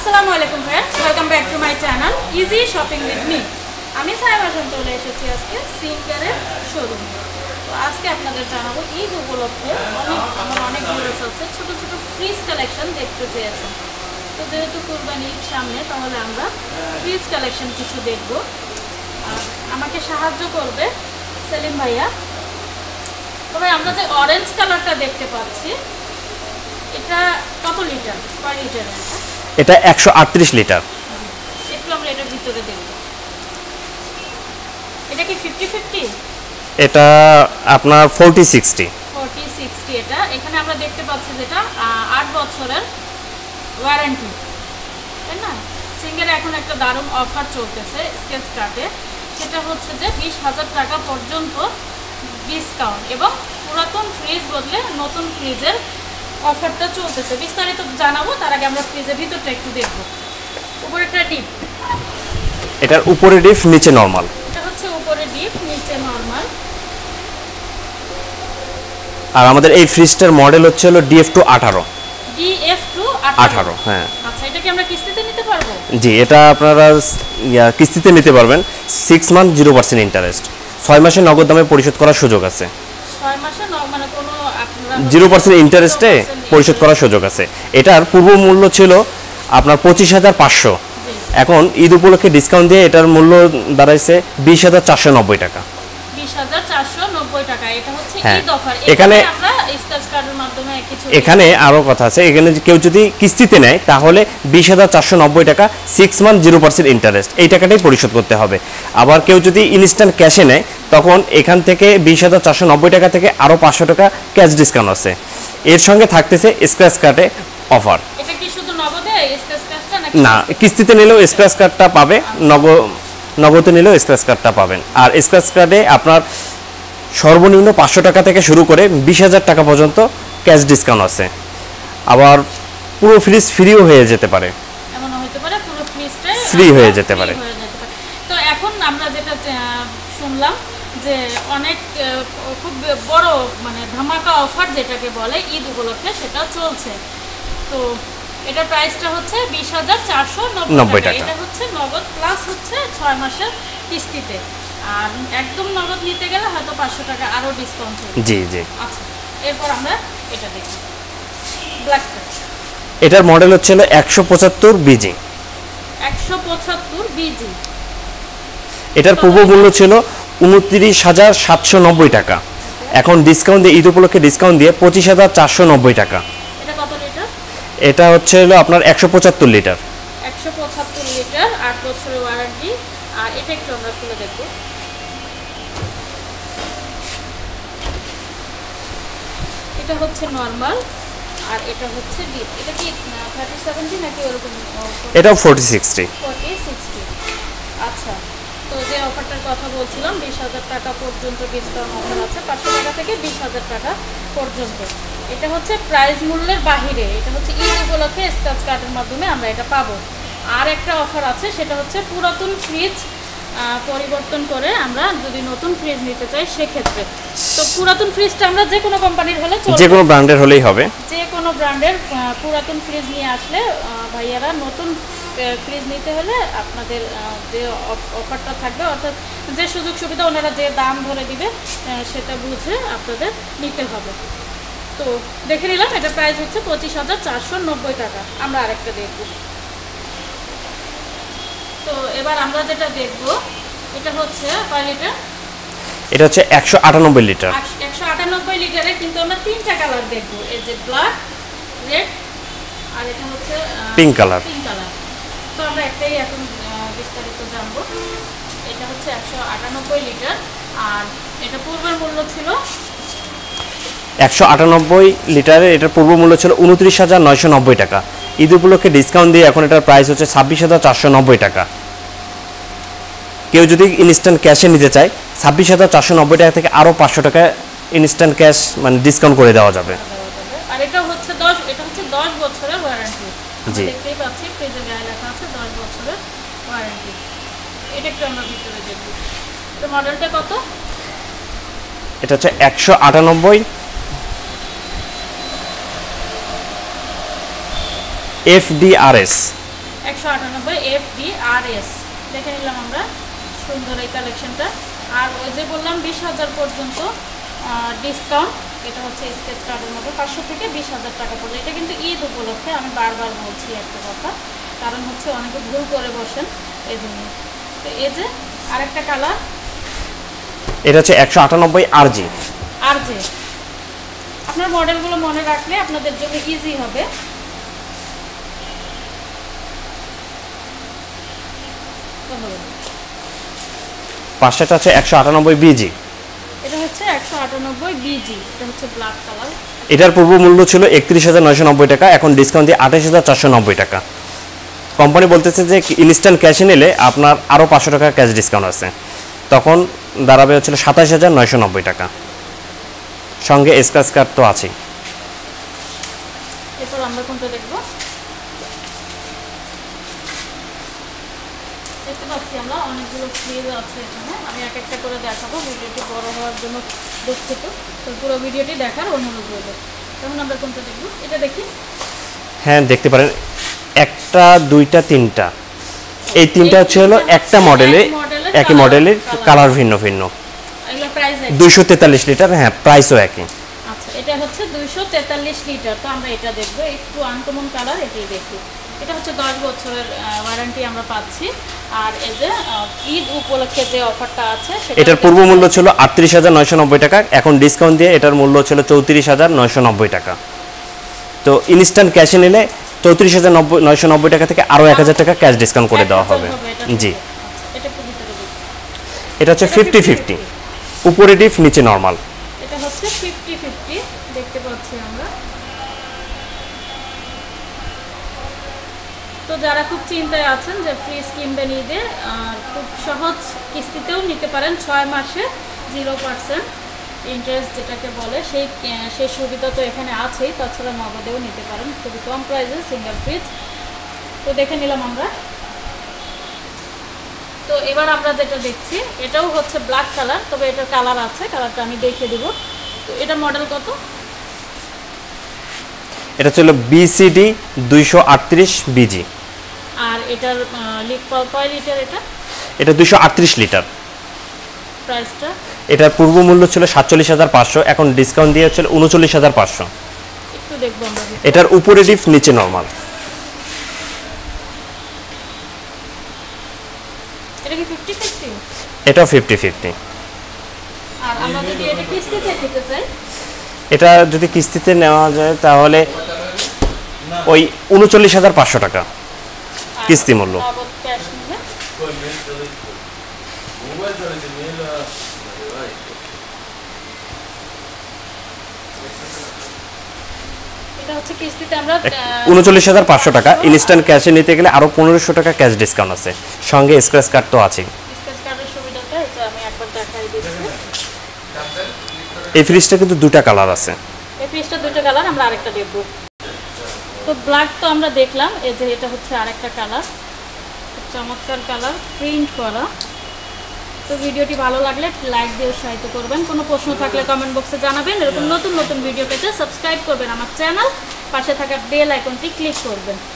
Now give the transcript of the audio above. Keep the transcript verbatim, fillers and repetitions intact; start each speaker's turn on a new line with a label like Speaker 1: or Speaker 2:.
Speaker 1: আসসালামু আলাইকুম friends, welcome back to my channel easy shopping with me. আমি সাইমা খান চলে এসেছি আজকে সিঙ্গারের শোরুমে। তো আজকে আপনাদের জানাবো ঈদ উপলক্ষে অনেক আমার অনেক ভিউয়ার্স আছে ছোট ছোট ফ্রিজ কালেকশন দেখতে চেয়েছেন। তো যেহেতু কুরবানি ঈদ সামনে, তাহলে আমরা ফ্রিজ কালেকশন কিছু দেখব। আর আমাকে সাহায্য করবে সেলিম ভাইয়া। তবে আমরা যে অরেঞ্জ কালারটা দেখতে পাচ্ছি, এটা কত লিটার পার লিটার?
Speaker 2: এটা একশো আটত্রিশ লিটার।
Speaker 1: একটু আমরা এটার ভিতরে দেখব। এটা কি ফিফটি ফিফটি?
Speaker 2: এটা আপনার ফর্টি সিক্সটি।
Speaker 1: ফর্টি সিক্সটি এটা। এখানে আমরা দেখতে পাচ্ছি যেটা আট বছরের ওয়ারেন্টি, তাই না? সিঙ্গারে এখন একটা দারুণ অফার চলতেছে স্কেচ কার্ডে, সেটা হচ্ছে যে বিশ হাজার টাকা পর্যন্ত ডিসকাউন্ট এবং পুরাতন ফ্রিজ বদলে নতুন ফ্রিজের অফারটা চলতেছে। বিস্তারিত জানাবো, তার আগে আমরা ফ্রিজের ভিতরটা একটু দেখব। উপরে একটা ডিপ,
Speaker 2: এটার উপরে ডিপ নিচে নরমাল।
Speaker 1: এটা হচ্ছে উপরে ডিপ নিচে নরমাল।
Speaker 2: আর আমাদের এই ফ্রিজটার মডেল হচ্ছে হলো ডিএফ টু আঠারো।
Speaker 1: ডিএফ টু
Speaker 2: আঠারো, হ্যাঁ।
Speaker 1: আচ্ছা, এটা কি আমরা কিস্তিতে নিতে পারবো?
Speaker 2: জি, এটা আপনারা ইয়া কিস্তিতে নিতে পারবেন। Six month zero percent interest, ছয় মাসে নগদ দামে পরিশোধ করার সুযোগ আছে।
Speaker 1: ছয় মাসে মানে কোনো
Speaker 2: জিরো পার্সেন্ট ইন্টারেস্টে পরিশোধ করার সুযোগ আছে। এটার পূর্ব মূল্য ছিল আপনার পঁচিশ হাজার পাঁচশো, এখন ঈদ উপলক্ষে ডিসকাউন্ট দিয়ে এটার মূল্য দাঁড়াইছে বিশ হাজার চারশো নব্বই টাকা।
Speaker 1: বিশ হাজার চারশো নব্বই টাকা। এটা হচ্ছে
Speaker 2: হ্যাঁ,
Speaker 1: ঈদ অফার।
Speaker 2: এখানে
Speaker 1: আমরা স্ক্র্যাচ কার্ডের মাধ্যমে কিছু
Speaker 2: এখানে আরও কথা আছে। এখানে কেউ যদি কিস্তিতে নেয় তাহলে বিশ হাজার চারশো নব্বই টাকা, six month zero percent interest, এই টাকাটাই পরিশোধ করতে হবে। আবার কেউ যদি ইনস্ট্যান্ট ক্যাশে নেয় তখন এখান থেকে বিশ হাজার চারশো নব্বই টাকা থেকে আরও পাঁচশো টাকা ক্যাশ ডিসকাউন্ট আছে। এর সঙ্গে থাকতেছে স্ক্র্যাচ কার্ডে অফার।
Speaker 1: এটা কি শুধু নগদে স্ক্র্যাচ কার্ডটা নাকি?
Speaker 2: না, কিস্তিতে নিলেও স্ক্র্যাচ কার্ডটা পাবে, নগ নগদে নিলেও স্ক্র্যাচ কার্ডটা পাবেন। আর স্ক্র্যাচ কার্ডে আপনার সর্বনিম্ন পাঁচশো টাকা থেকে শুরু করে বিশ হাজার টাকা পর্যন্ত ক্যাশ ডিসকাউন্ট আছে। আবার পুরো ফ্রিজ ফ্রিও হয়ে যেতে পারে,
Speaker 1: এমনও হতে পারে পুরো ফ্রিজটাই
Speaker 2: ফ্রি হয়ে যেতে পারে।
Speaker 1: তো এখন আমরা যেটা শুনলাম যে অনেক খুব বড় মানে ধামাকা অফার যেটাকে বলে ঈদ উপলক্ষে, সেটা চলছে। তো এটার প্রাইসটা হচ্ছে বিশ হাজার চারশো নব্বই টাকা। এটা হচ্ছে নগদ প্লাস হচ্ছে ছয় মাসের কিস্তিতে। আর একদম নগদ নিতে গেলে হয়তো পাঁচশো টাকা আরও ডিসকাউন্ট হবে।
Speaker 2: জি জি।
Speaker 1: আচ্ছা, এরপর আমরা এটা দেখি ব্ল্যাক।
Speaker 2: এটার মডেল হচ্ছে একশো পঁচাত্তর বিজি।
Speaker 1: একশো পঁচাত্তর বিজি।
Speaker 2: এটার পূর্ব মূল্য ছিল উনত্রিশ হাজার সাতশো নব্বই টাকা, এখন ডিসকাউন্ট দিয়ে ঈদ উপলক্ষে ডিসকাউন্ট দিয়ে পঁচিশ হাজার চারশো নব্বই টাকা।
Speaker 1: এটা কত লিটার?
Speaker 2: এটা হচ্ছে হলো আপনার একশো পঁচাত্তর লিটার।
Speaker 1: একশো পঁচাত্তর লিটার, আট বছরের ওয়ারেন্টি। আর এটা একটু আমরা খুলে দেখব। এটা হচ্ছে নরমাল আর এটা হচ্ছে ডিপ। এটা কি থার্টি সেভেন্টি নাকি ওরকম?
Speaker 2: এটাও ফোর্টি সিক্সটি।
Speaker 1: Forty sixty. আচ্ছা, তো যে অফারটার কথা বলছিলাম, বিশ হাজার টাকা পর্যন্ত ডিসকাউন্ট অফার আছে, পাঁচশো টাকা থেকে বিশ হাজার টাকা পর্যন্ত। এটা হচ্ছে প্রাইস মূল্যের বাহিরে। এটা হচ্ছে ঈদ উপলক্ষে স্ক্র্যাচ কার্ডের মাধ্যমে আমরা এটা পাবো। আর একটা অফার আছে, সেটা হচ্ছে পুরাতন ফ্রিজ পরিবর্তন করে আমরা যদি নতুন ফ্রিজ নিতে চাই সেক্ষেত্রে। তো পুরাতন ফ্রিজটা আমরা যে কোনো কোম্পানির হলে চলবে,
Speaker 2: যে কোনো ব্র্যান্ডের হলেই হবে।
Speaker 1: যে কোনো ব্র্যান্ডের পুরাতন ফ্রিজ নিয়ে আসলে ভাইয়ারা নতুন ফ্রিজ নিতে হলে আপনাদের যে অফারটা থাকবে, অর্থাৎ যে সুযোগ সুবিধা ওনারা যে দাম ধরে দিবে সেটা বুঝে আপনাদের নিতে হবে। তো দেখে নিলাম, এটা প্রাইস হচ্ছে পঁচিশ হাজার চারশো নব্বই টাকা। আমরা আরেকটা দেখব। তো এবার আমরা যেটা দেখব, এটা হচ্ছে কয় লিটার?
Speaker 2: এটা হচ্ছে একশো আটানব্বই লিটার।
Speaker 1: একশো আটানব্বই লিটারে কিন্তু আমরা তিনটা কালার দেখবো, এই যে ব্ল্যাক, রেড আর এটা হচ্ছে
Speaker 2: পিঙ্ক কালার।
Speaker 1: Pink colour. তো আমরা একটাই এখন বিস্তারিত জানবো। এটা হচ্ছে একশো আটানব্বই লিটার আর এটা পূর্বের মূল্য ছিল
Speaker 2: একশো আটানব্বই লিটারের। এটার পূর্ব মূল্য ছিল উনত্রিশ হাজার নয়শো নব্বই টাকা। ঈদ উপলক্ষে ডিসকাউন্ট দিয়ে এখন এটার প্রাইস হচ্ছে ছাব্বিশ হাজার চারশো নব্বই টাকা। কেউ যদি ইনস্ট্যান্ট ক্যাশে নিতে চায়, ছাব্বিশ হাজার চারশো নব্বই টাকা থেকে আরও পাঁচশো টাকা ইনস্ট্যান্ট ক্যাশ মানে ডিসকাউন্ট করে দেওয়া যাবে।
Speaker 1: আর এটা হচ্ছে দশ এটা হচ্ছে দশ বছরের ওয়ারেন্টি।
Speaker 2: জি,
Speaker 1: দেখতেই পাচ্ছি ফ্রিজের গায়ে লেখা আছে দশ বছরের ওয়ারেন্টি। এটা একটু আমরা ভিতরে দেখব। তো মডেলটা কত?
Speaker 2: এটা হচ্ছে একশো আটানব্বই এফ ডি আর এস।
Speaker 1: একশো আটানব্বই এফ ডি আর এস দেখে নিলাম আমরা সুন্দর এই কালেকশনটা। আর ওই যে বললাম বিশ হাজার পর্যন্ত ডিসকাউন্ট, এটা হচ্ছে স্কেচ কার্ডের মতো পাঁচশো থেকে বিশ হাজার টাকা পড়বে। এটা কিন্তু ঈদ উপলক্ষে, আমি বারবার বলছি একটা কথা, কারণ হচ্ছে অনেকে ভুল করে বসেন এই জন্য। তো এই যে আরেকটা কালার,
Speaker 2: এটা হচ্ছে একশো আটানব্বই আর জি।
Speaker 1: আর যে আপনার মডেলগুলো মনে রাখলে আপনাদের জন্য ইজি হবে।
Speaker 2: পাঁচটা হচ্ছে একশো আটানব্বই বিজি।
Speaker 1: এটা হচ্ছে একশো আটানব্বই বিজি, এটা হচ্ছে ব্ল্যাক কালার।
Speaker 2: এটার পূর্ব মূল্য ছিল একত্রিশ হাজার নয়শো নব্বই টাকা, এখন ডিসকাউন্ট দিয়ে আঠাশ হাজার চারশো নব্বই টাকা। কোম্পানি বলতেছে যে ইনস্ট্যান্ট ক্যাশে নিলে আপনার আরও পাঁচশো টাকা ক্যাশ ডিসকাউন্ট আছে, তখন দাঁড়াবে হচ্ছিল সাতাশ হাজার নয়শো নব্বই টাকা, সঙ্গে স্ক্র্যাচ কার্ড তো আছেই।
Speaker 1: এরপর আমরা কোনটা দেখবো, দেখতে পাচ্ছি আমরা অনেকগুলো ফ্রিজ আছে এখানে, আমি এক একটা করে দেখাবো, ভিডিওটি বড় হওয়ার জন্য দুঃখিত, তো পুরো ভিডিওটি দেখার অনুরোধ রইল। তখন আমরা কোনটা দেখবো, এটা দেখি।
Speaker 2: হ্যাঁ দেখতে পারেন, একটা দুইটা তিনটা, এই তিনটা হচ্ছে হলো একটা মডেলে, একই মডেলের কালার ভিন্ন ভিন্ন,
Speaker 1: এগুলো প্রাইস
Speaker 2: দুইশো তেতাল্লিশ লিটার। হ্যাঁ প্রাইসও একই।
Speaker 1: আচ্ছা, এটা হচ্ছে দুইশো তেতাল্লিশ লিটার। তো আমরা এটা দেখবো, একটু আনকমন কালার, এটাই দেখি। এটা হচ্ছে দশ বছরের ওয়ারেন্টি আমরা পাচ্ছি। আর এই যে ঈদ উপলক্ষে যে অফারটা আছে,
Speaker 2: এটার পূর্ব মূল্য ছিল আটত্রিশ হাজার নয়শো নব্বই টাকা, এখন ডিসকাউন্ট দিয়ে এটার মূল্য ছিল চৌত্রিশ হাজার নয়শো নব্বই টাকা। তো ইনস্ট্যান্ট ক্যাশে নিলে চৌত্রিশ হাজার নব্বই নয়শো নব্বই টাকা থেকে আরও এক হাজার টাকা ক্যাশ ডিসকাউন্ট করে দেওয়া হবে। জি, এটা হচ্ছে ফিফটি ফিফটি, উপরে ডিপ নিচে নর্মাল।
Speaker 1: এটা হচ্ছে ফিফটি ফিফটি, দেখতে পাচ্ছি আমরা। তো যারা খুব চিন্তায় আছেন যে ফ্রিজ কিনবেন ঈদে, আর খুব সহজ কিস্তিতেও নিতে পারেন, ছয় মাসে জিরো পার্সেন্ট ইন্টারেস্ট যেটাকে বলে, সেই সেই সুবিধা তো এখানে আছেই। তাছাড়া নগদেও নিতে পারেন খুবই কম প্রাইসে সিঙ্গেল ফ্রিজ। তো দেখে নিলাম আমরা। তো এবার আমরা যেটা দেখছি, এটাও হচ্ছে ব্ল্যাক কালার, তবে এটার কালার আছে, কালারটা আমি দেখে দিব। তো এটা মডেল কত?
Speaker 2: এটা ছিল বিসিডি দুইশো আটত্রিশ বিজি।
Speaker 1: আর এটার কয় লিটার? এটা
Speaker 2: এটা দুইশো আটত্রিশ লিটার।
Speaker 1: প্রাইসটা?
Speaker 2: এটার পূর্ব মূল্য ছিল সাতচল্লিশ হাজার পাঁচশো, এখন ডিসকাউন্ট দিয়ে হচ্ছে উনচল্লিশ হাজার পাঁচশো।
Speaker 1: একটু দেখবো আমরা।
Speaker 2: এটার উপরে ডিপ নিচে নর্মাল।
Speaker 1: এটা কি ফিফটি ফিফটি?
Speaker 2: এটাও ফিফটি ফিফটি।
Speaker 1: আর আমরা যদি এটা কিস্তিতে নিতে চাই,
Speaker 2: এটা যদি কিস্তিতে নেওয়া যায় তাহলে ওই উনচল্লিশ হাজার পাঁচশো টাকা কিস্তি মূল্য। উনচল্লিশ হাজার পাঁচশো টাকা। ইনস্ট্যান্ট ক্যাশে নিতে গেলে আরো পনেরোশো টাকা ক্যাশ ডিসকাউন্ট আছে, সঙ্গে স্ক্র্যাচ কার্ড তো আছে। এই ফ্রিজটা কিন্তু দুটো কালার আছে।
Speaker 1: এই ফ্রিজটা দুটো কালার, আমরা আরেকটা দেখব। তো ব্ল্যাক তো আমরা দেখলাম, এই যে এটা হচ্ছে আরেকটা কালার, চমৎকার কালার, প্রিন্ট করা। তো ভিডিওটি ভালো লাগলে লাইক দিয়ে উৎসাহিত করবেন, কোনো প্রশ্ন থাকলে কমেন্ট বক্সে জানাবেন। এরকম নতুন নতুন ভিডিও পেতে সাবস্ক্রাইব করবেন আমার চ্যানেল, পাশে থাকা বেল আইকনটি ক্লিক করবেন।